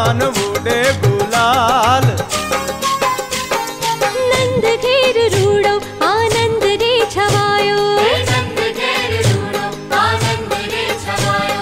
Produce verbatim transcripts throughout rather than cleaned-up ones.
कान बूढ़े गुलाल। नंद घेर रूड़ो आनंद रे छवायो, नंद घेर रूड़ो आनंद रे छवायो।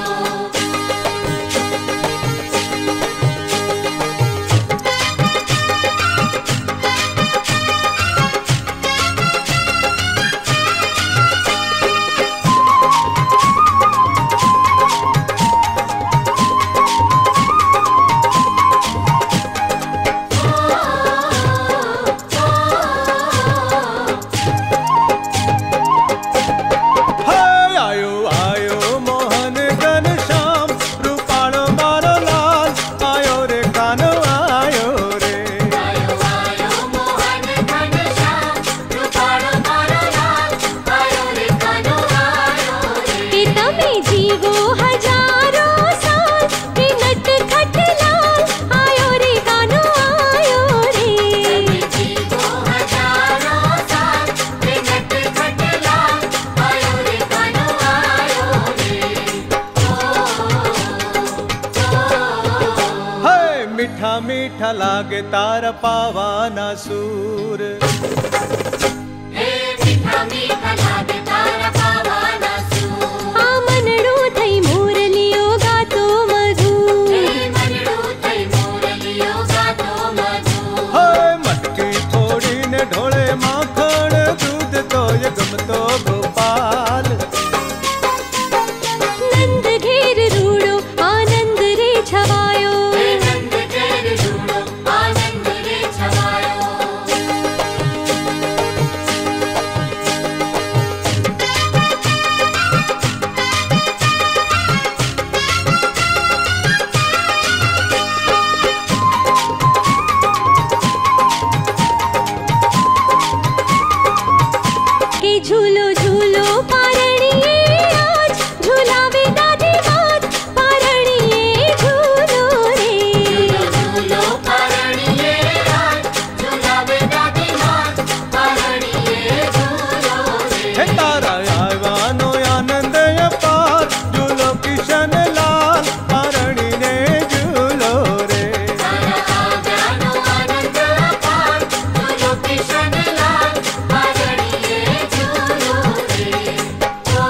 मीठा मीठा लागे तार पावाना सूर। हे मीठा मीठा लागे तार पावाना सूर। आ मनड़ो थई मुरलियो गातो मधुर, हे मनड़ो थई मुरलियो गातो मधुर। हे मटकी थोड़ी ने ढोले माखण दूध तो ये गमतो गोपाल। नंद घेर रूड़ो आनंद रे छवायो, झूलो झूलो पारणिये आज झूलावे दादी मात, पारणिये झूलो रे। झूलो पारणिये आज झूलावे दादी मात, पारणिये झूलो रे। हे तारा आवानो आनंद अपार झूलो किशन लाल पारणी ने झूलो रे। तारा आवानो आनंद अपार झूलो किशन लाल पारणिये झूलो रे। ओ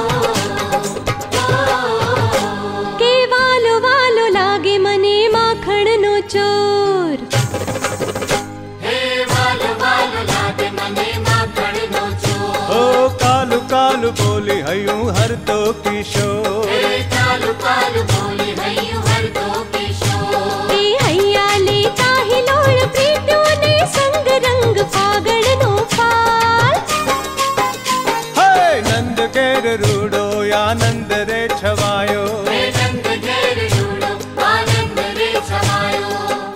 के वालो वालो लागे मने माखण नो चोर। हे वालो वालो लागे मने माखण नो चोर। ओ कालू कालू बोली हयूं हर तो किशोर। हे कालू कालू बोली हयूं हर तो किशोर। ए हैया लेता हिलोळ प्रीत्यो ने संग रंग फागण नो फाल। हे नंद घेर रूड़ो आनंद रे छवायो, हे नंद घेर रूड़ो आनंद रे छवायो।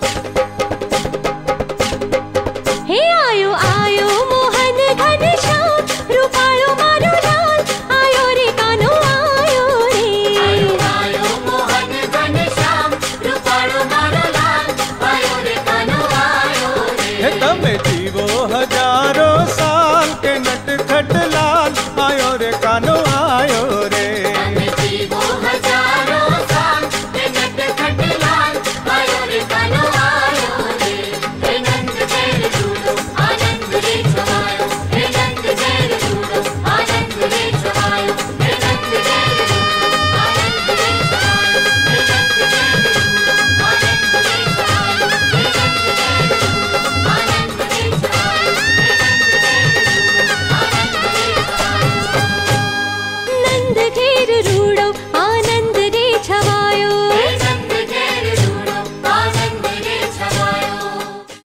हे आयो आयो मोहन घनश्याम रूपाळो मारो लाल, आयो रे कानो आयो रे। आयो आयो मोहन घनश्याम रूपाळो मारो लाल, आयो रे कानो आयो रे। हे तमे जीवो हजारों साल के नटखट लाल आयो रे कानो आयो रे। तमे जीवो हजारों साल के नटखट लाल, आयो रे कानो आयो रे। हे नंद घेर रूड़ो आनंद रे छवायो, हे नंद घेर रूड़ो आनंद रे छवायो, हे नंद घेर रूड़ो आनंद रे छवायो, हे नंद घेर रूड़ो आनंद रे छवायो, हे नंद घेर रूड़ो आनंद रे छवायो, हे नंद घेर रूड़ो आनंद रे छवायो। नंद घेर